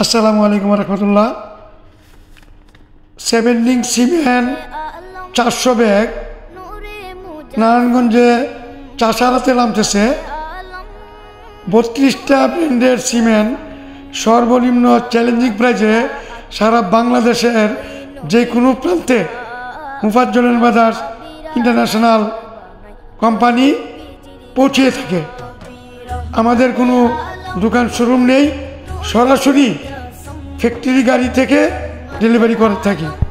আসসালামু আলাইকুম রহমতুল্লাহ। 7 link cement 400 bag নারায়ণগঞ্জে চাষারাতে নামতেছে। 32টা ব্র্যান্ডের সিমেন্ট সর্বনিম্ন চ্যালেঞ্জিং প্রাইজে সারা বাংলাদেশের যে কোনো প্রান্তে মুফাজ্জল ব্রাদার্স ইন্টারন্যাশনাল কোম্পানি পৌঁছে থাকে। আমাদের কোনো দোকান শোরুম নেই, সরাসরি ফ্যাক্টরি গাড়ি থেকে ডেলিভারি করে থাকি।